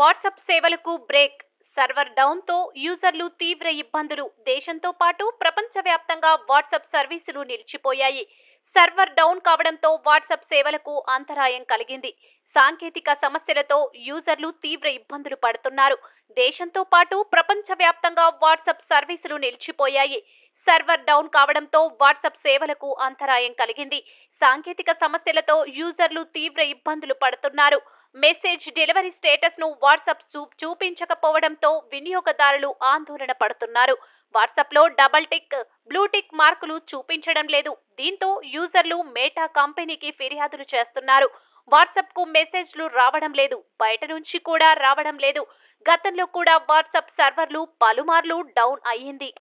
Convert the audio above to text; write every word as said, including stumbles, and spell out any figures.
WhatsApp సేవలకు break. Server డౌన్‌తో యూజర్లు తీవ్ర ఇబ్బందులు. దేశంతో పాటు ప్రపంచవ్యాప్తంగా వాట్సాప్ సర్వీసులు నిలిచిపోయాయి. సర్వర్ డౌన్ కావడంతో వాట్సాప్ సేవలకు అంతరాయం కలిగింది. సాంకేతిక సమస్యలతో యూజర్లు తీవ్ర ఇబ్బందులు పడుతున్నారు. దేశంతో పాటు ప్రపంచవ్యాప్తంగా వాట్సాప్ సర్వీసులు నిలిచిపోయాయి. సర్వర్ డౌన్ కావడంతో వాట్సాప్ సేవలకు అంతరాయం కలిగింది. సాంకేతిక సమస్యలతో యూజర్లు తీవ్ర ఇబ్బందులు పడుతున్నారు. మెసేజ్ డెలివరీ స్టేటస్ ను వాట్సాప్ చూ చూపించకపోవడంతో వినియోగదారులు ఆందోళన పడుతున్నారు. వాట్సాప్ లో డబల్ టిక్, బ్లూ టిక్ మార్కులు చూపించడం లేదు. దీంతో యూజర్లు మేటా కంపెనీకి ఫిర్యాదులు చేస్తున్నారు. వాట్సాప్ కు మెసేజ్లు రావడం లేదు, బయట నుంచి కూడా రావడం లేదు. గతంలో కూడా వాట్సాప్ సర్వర్లు పలుమార్లు డౌన్ అయ్యింది.